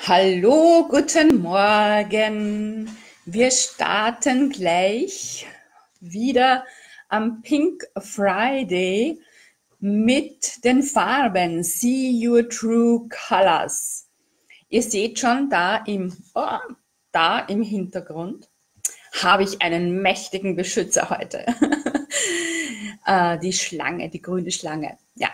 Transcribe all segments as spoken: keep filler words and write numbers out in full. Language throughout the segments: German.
Hallo, guten Morgen. Wir starten gleich wieder am Pink Friday mit den Farben See Your True Colors. Ihr seht schon da im, oh, da im Hintergrund habe ich einen mächtigen Beschützer heute. äh, die Schlange, die grüne Schlange. Ja.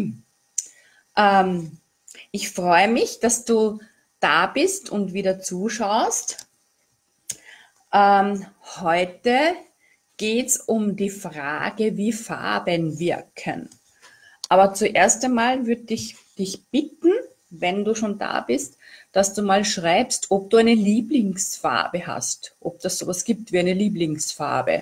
ähm, ich freue mich, dass du da bist und wieder zuschaust. Ähm, heute geht es um die Frage, wie Farben wirken. Aber zuerst einmal würde ich dich bitten, wenn du schon da bist, dass du mal schreibst, ob du eine Lieblingsfarbe hast, ob das sowas gibt wie eine Lieblingsfarbe.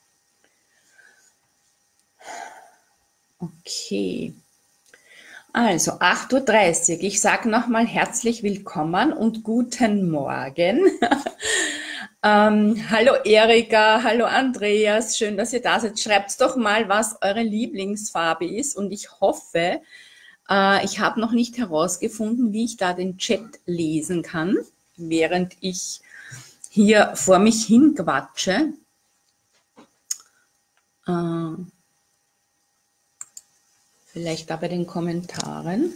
Okay. Also acht Uhr dreißig, ich sage nochmal herzlich willkommen und guten Morgen. ähm, hallo Erika, hallo Andreas, schön, dass ihr da seid. Schreibt doch mal, was eure Lieblingsfarbe ist und ich hoffe, äh, ich habe noch nicht herausgefunden, wie ich da den Chat lesen kann, während ich hier vor mich hin quatsche. Äh, Vielleicht da bei den Kommentaren.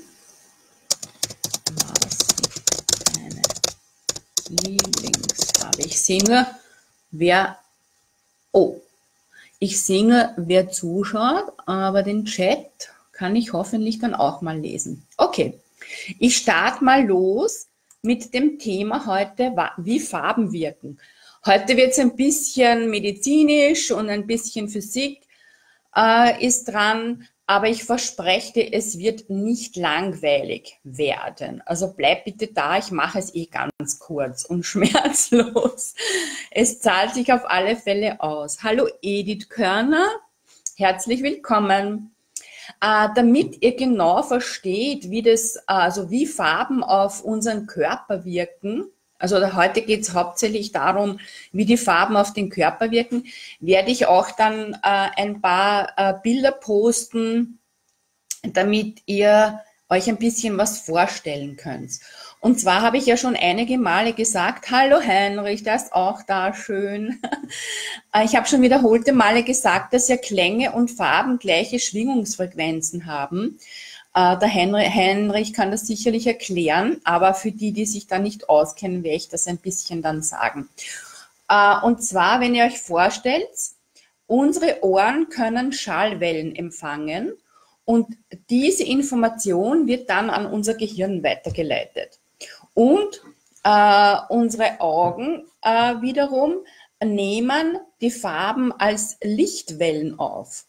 Was ist deine Lieblingsfarbe? Ich sehe nur, wer... Oh, ich sehe nur, wer zuschaut, aber den Chat kann ich hoffentlich dann auch mal lesen. Okay, ich starte mal los mit dem Thema heute, wie Farben wirken. Heute wird es ein bisschen medizinisch und ein bisschen Physik äh, ist dran. Aber ich verspreche dir, es wird nicht langweilig werden. Also bleib bitte da, ich mache es eh ganz kurz und schmerzlos. Es zahlt sich auf alle Fälle aus. Hallo Edith Körner, herzlich willkommen. Äh, damit ihr genau versteht, wie das, also wie Farben auf unseren Körper wirken, also heute geht es hauptsächlich darum, wie die Farben auf den Körper wirken, werde ich auch dann äh, ein paar äh, Bilder posten, damit ihr euch ein bisschen was vorstellen könnt. Und zwar habe ich ja schon einige Male gesagt, hallo Heinrich, der ist auch da, schön. Ich habe schon wiederholte Male gesagt, dass ja Klänge und Farben gleiche Schwingungsfrequenzen haben. Der Heinrich kann das sicherlich erklären, aber für die, die sich da nicht auskennen, werde ich das ein bisschen dann sagen. Und zwar, wenn ihr euch vorstellt, unsere Ohren können Schallwellen empfangen und diese Information wird dann an unser Gehirn weitergeleitet. Und äh, unsere Augen äh, wiederum nehmen die Farben als Lichtwellen auf.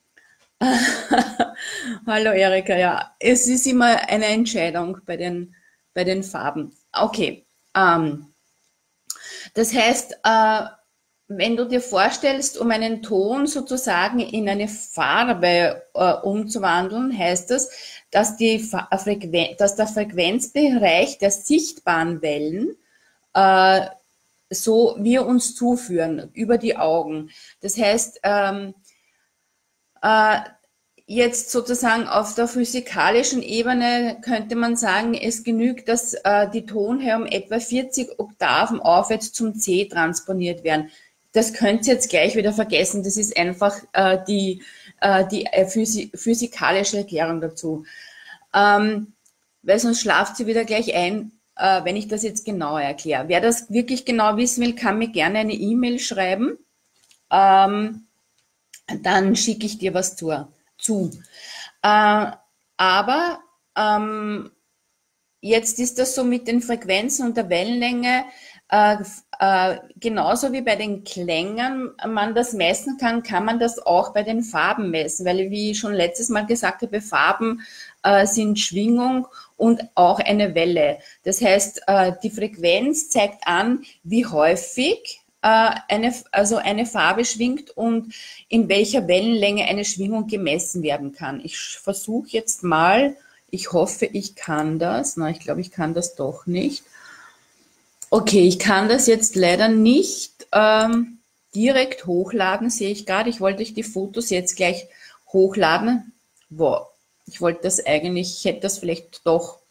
Hallo Erika, ja, es ist immer eine Entscheidung bei den, bei den Farben. Okay, ähm, das heißt, äh, wenn du dir vorstellst, um einen Ton sozusagen in eine Farbe äh, umzuwandeln, heißt das, dass, die Frequen dass der Frequenzbereich der sichtbaren Wellen äh, so wir uns zuführen über die Augen. Das heißt, ähm, äh, jetzt sozusagen auf der physikalischen Ebene könnte man sagen, es genügt, dass äh, die Tonhöhe um etwa vierzig Oktaven aufwärts zum C transponiert werden. Das könnt ihr jetzt gleich wieder vergessen. Das ist einfach äh, die, äh, die äh, physi physikalische Erklärung dazu. Ähm, weil sonst schlaft sie wieder gleich ein, äh, wenn ich das jetzt genauer erkläre. Wer das wirklich genau wissen will, kann mir gerne eine E-Mail schreiben. Ähm, dann schicke ich dir was zu. zu. Äh, aber ähm, jetzt ist das so mit den Frequenzen und der Wellenlänge, äh, äh, genauso wie bei den Klängen man das messen kann, kann man das auch bei den Farben messen, weil wie ich schon letztes Mal gesagt habe, Farben äh, sind Schwingung und auch eine Welle. Das heißt, äh, die Frequenz zeigt an, wie häufig äh, eine, also eine Farbe schwingt und in welcher Wellenlänge eine Schwingung gemessen werden kann. Ich versuche jetzt mal, ich hoffe, ich kann das. Na, ich glaube, ich kann das doch nicht. Okay, ich kann das jetzt leider nicht ähm, direkt hochladen, sehe ich gerade. Ich wollte euch die Fotos jetzt gleich hochladen. Wow, ich wollte das eigentlich, ich hätte das vielleicht doch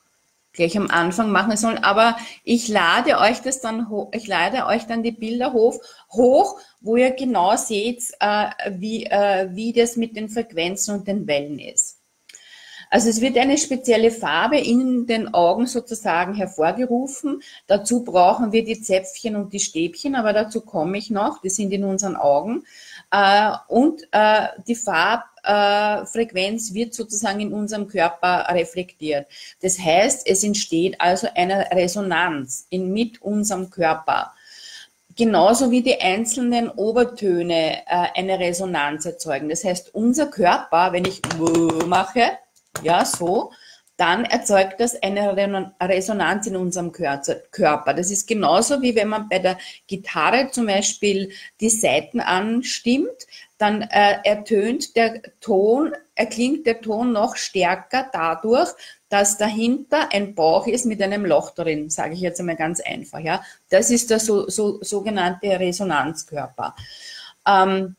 gleich am Anfang machen sollen, aber ich lade euch das dann hoch, ich lade euch dann die Bilder hoch, hoch, wo ihr genau seht, äh, wie, äh, wie das mit den Frequenzen und den Wellen ist. Also es wird eine spezielle Farbe in den Augen sozusagen hervorgerufen. Dazu brauchen wir die Zäpfchen und die Stäbchen, aber dazu komme ich noch, die sind in unseren Augen. Äh, und äh, die Farbfrequenz wird sozusagen in unserem Körper reflektiert. Das heißt, es entsteht also eine Resonanz in, mit unserem Körper. Genauso wie die einzelnen Obertöne äh, eine Resonanz erzeugen. Das heißt, unser Körper, wenn ich mache, ja, so, dann erzeugt das eine Resonanz in unserem Körper. Das ist genauso wie wenn man bei der Gitarre zum Beispiel die Saiten anstimmt, dann äh, ertönt der Ton, erklingt der Ton noch stärker dadurch, dass dahinter ein Bauch ist mit einem Loch drin, sage ich jetzt einmal ganz einfach. Ja, das ist der so, so, sogenannte Resonanzkörper. Ähm,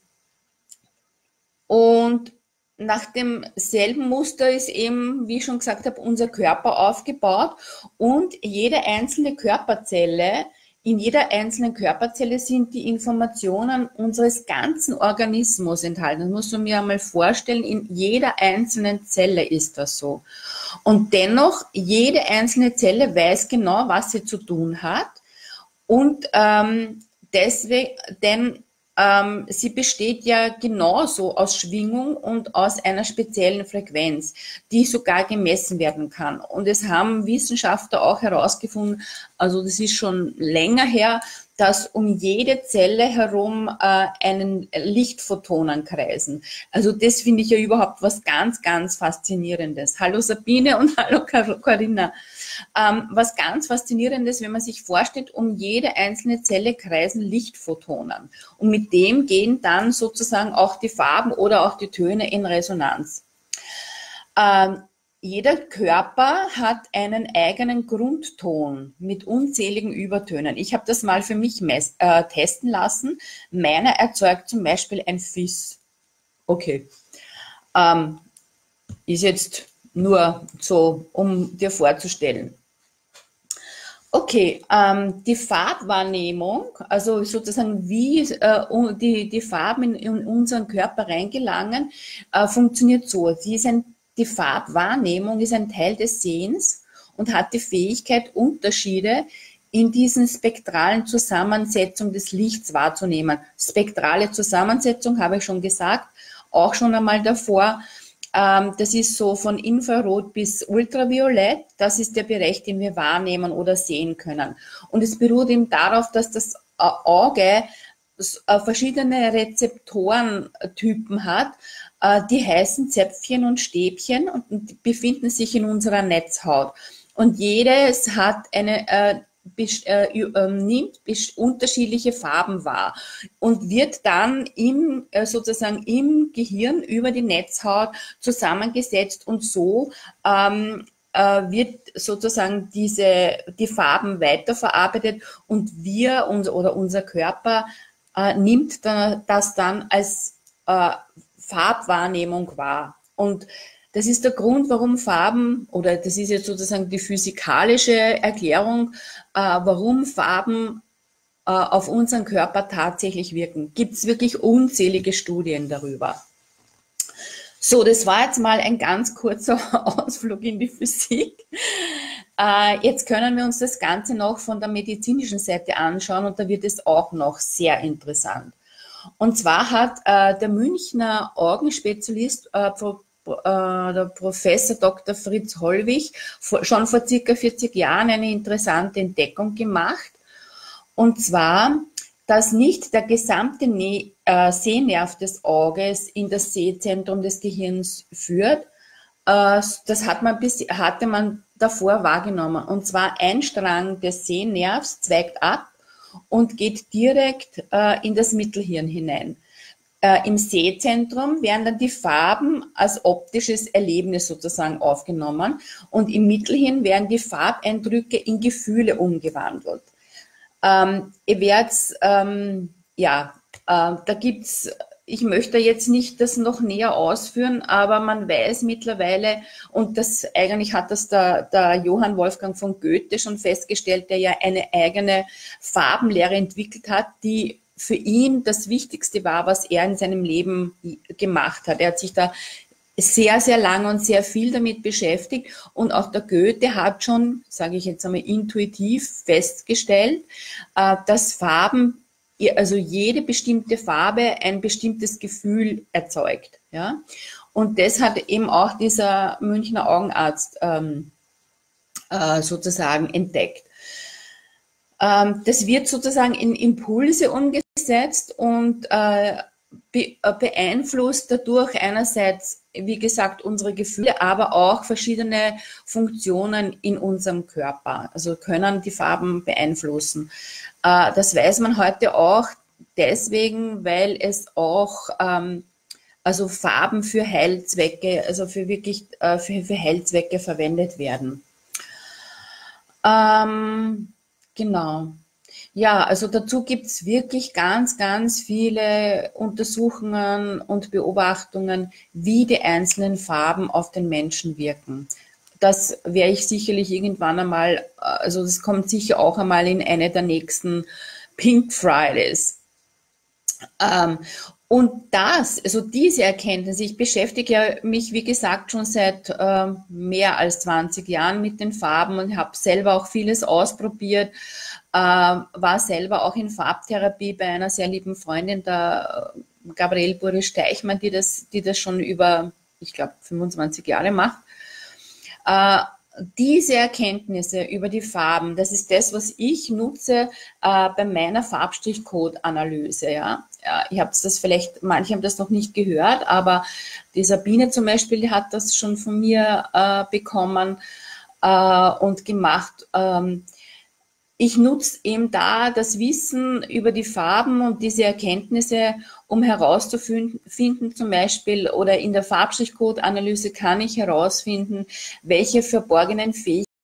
und nach demselben Muster ist eben, wie ich schon gesagt habe, unser Körper aufgebaut und jede einzelne Körperzelle, in jeder einzelnen Körperzelle sind die Informationen unseres ganzen Organismus enthalten. Das musst du mir einmal vorstellen, in jeder einzelnen Zelle ist das so. Und dennoch, jede einzelne Zelle weiß genau, was sie zu tun hat und ähm, deswegen, denn Ähm, sie besteht ja genauso aus Schwingung und aus einer speziellen Frequenz, die sogar gemessen werden kann. Und es haben Wissenschaftler auch herausgefunden, also das ist schon länger her, dass um jede Zelle herum äh, einen Lichtphotonen kreisen. Also das finde ich ja überhaupt was ganz, ganz Faszinierendes. Hallo Sabine und hallo Corinna. Ähm, was ganz Faszinierendes, wenn man sich vorstellt, um jede einzelne Zelle kreisen Lichtphotonen. Und mit dem gehen dann sozusagen auch die Farben oder auch die Töne in Resonanz. Ähm, jeder Körper hat einen eigenen Grundton mit unzähligen Übertönen. Ich habe das mal für mich mess, äh, testen lassen. Meiner erzeugt zum Beispiel ein Fis. Okay. Ähm, ist jetzt nur so, um dir vorzustellen. Okay, ähm, die Farbwahrnehmung, also sozusagen wie äh, die, die Farben in, in unseren Körper reingelangen, äh, funktioniert so. Sie ist ein, die Farbwahrnehmung ist ein Teil des Sehens und hat die Fähigkeit, Unterschiede in diesen spektralen Zusammensetzung des Lichts wahrzunehmen. Spektrale Zusammensetzung habe ich schon gesagt, auch schon einmal davor. Das ist so von Infrarot bis Ultraviolett. Das ist der Bereich, den wir wahrnehmen oder sehen können. Und es beruht eben darauf, dass das Auge verschiedene Rezeptorentypen hat. Die heißen Zäpfchen und Stäbchen und befinden sich in unserer Netzhaut. Und jedes hat eine Äh, nimmt unterschiedliche Farben wahr und wird dann im, äh, sozusagen im Gehirn über die Netzhaut zusammengesetzt und so ähm, äh, wird sozusagen diese, die Farben weiterverarbeitet und wir uns, oder unser Körper äh, nimmt dann, das dann als äh, Farbwahrnehmung wahr. Und das ist der Grund, warum Farben, oder das ist jetzt sozusagen die physikalische Erklärung, äh, warum Farben äh, auf unseren Körper tatsächlich wirken. Gibt es wirklich unzählige Studien darüber. So, das war jetzt mal ein ganz kurzer Ausflug in die Physik. Äh, jetzt können wir uns das Ganze noch von der medizinischen Seite anschauen und da wird es auch noch sehr interessant. Und zwar hat äh, der Münchner Orgenspezialist äh, der Professor Doktor Fritz Hollwich schon vor circa vierzig Jahren eine interessante Entdeckung gemacht. Und zwar, dass nicht der gesamte Sehnerv des Auges in das Sehzentrum des Gehirns führt. Das hat man bis, hatte man davor wahrgenommen. Und zwar ein Strang des Sehnervs zweigt ab und geht direkt in das Mittelhirn hinein. Äh, Im Sehzentrum werden dann die Farben als optisches Erlebnis sozusagen aufgenommen und im Mittelhirn werden die Farbeindrücke in Gefühle umgewandelt. Ähm, ihr werdet, ähm, ja, äh, da gibt's ich möchte jetzt nicht das noch näher ausführen, aber man weiß mittlerweile, und das eigentlich hat das der, der Johann Wolfgang von Goethe schon festgestellt, der ja eine eigene Farbenlehre entwickelt hat, die für ihn das Wichtigste war, was er in seinem Leben gemacht hat. Er hat sich da sehr, sehr lange und sehr viel damit beschäftigt, und auch der Goethe hat schon, sage ich jetzt einmal intuitiv, festgestellt, dass Farben, also jede bestimmte Farbe ein bestimmtes Gefühl erzeugt. Ja? Und das hat eben auch dieser Münchner Augenarzt ähm, äh, sozusagen entdeckt. Ähm, das wird sozusagen in Impulse umgesetzt und äh, be beeinflusst dadurch einerseits, wie gesagt, unsere Gefühle, aber auch verschiedene Funktionen in unserem Körper. Also können die Farben beeinflussen. Das weiß man heute auch deswegen, weil es auch ähm, also Farben für Heilzwecke, also für wirklich äh, für, für Heilzwecke verwendet werden. Ähm, genau. Ja, also dazu gibt es wirklich ganz, ganz viele Untersuchungen und Beobachtungen, wie die einzelnen Farben auf den Menschen wirken. Das werde ich sicherlich irgendwann einmal, also das kommt sicher auch einmal in eine der nächsten Pink Fridays. Ähm, und das, also diese Erkenntnis, ich beschäftige ja mich, wie gesagt, schon seit äh, mehr als zwanzig Jahren mit den Farben und habe selber auch vieles ausprobiert, äh, war selber auch in Farbtherapie bei einer sehr lieben Freundin, der Gabriele Buri-Steichmann, die das, die das schon über, ich glaube, fünfundzwanzig Jahre macht. Äh, diese Erkenntnisse über die Farben, das ist das, was ich nutze äh, bei meiner Farbstrichcode-Analyse. Ja? Ja, ich habe das vielleicht, manche haben das noch nicht gehört, aber die Sabine zum Beispiel, die hat das schon von mir äh, bekommen äh, und gemacht. Ähm, Ich nutze eben da das Wissen über die Farben und diese Erkenntnisse, um herauszufinden, zum Beispiel, oder in der Farbstrichcode-Analyse kann ich herausfinden, welche verborgenen Fähigkeiten